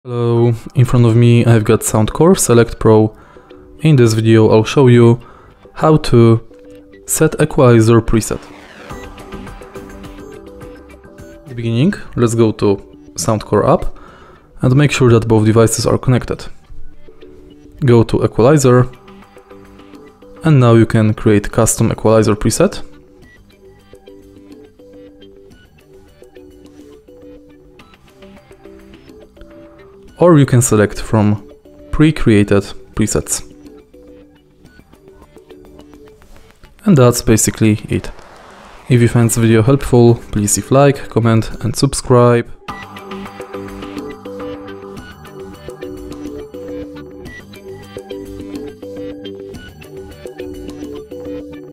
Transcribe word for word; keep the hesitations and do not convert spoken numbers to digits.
Hello, in front of me I've got Soundcore Select Pro. In this video I'll show you how to set Equalizer preset. At the beginning, let's go to Soundcore app and make sure that both devices are connected. Go to Equalizer and now you can create custom Equalizer preset. Or you can select from pre-created presets. And that's basically it. If you find this video helpful, please leave like, comment and subscribe.